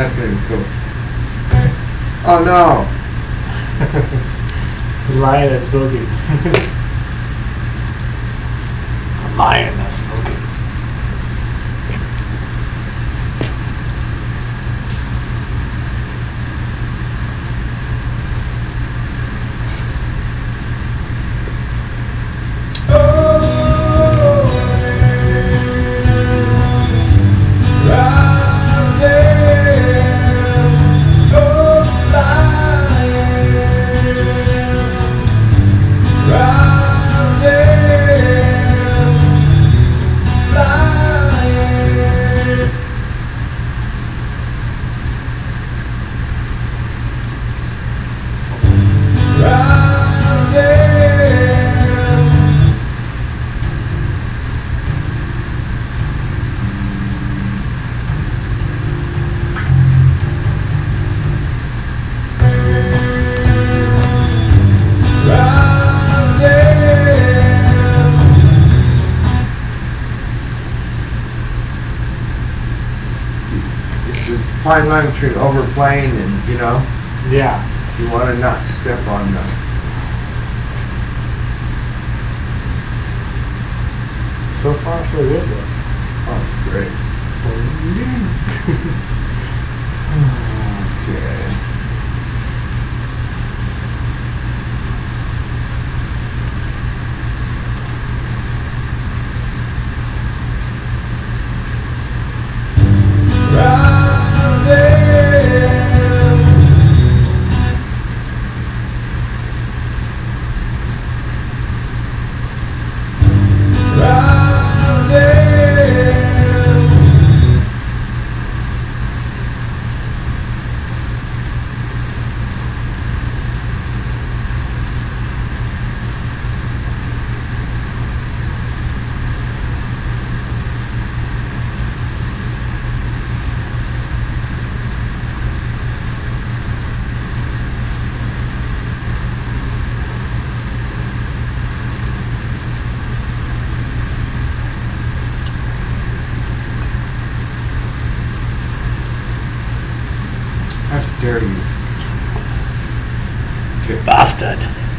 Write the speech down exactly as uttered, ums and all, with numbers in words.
That's gonna be cool. Oh no! The lion that's spoken. The lion that's spoken. Fine line between overplaying and, you know, yeah, you want to not step on them. So far, so good, though. Oh, it's great. Okay. How dare you? You bastard.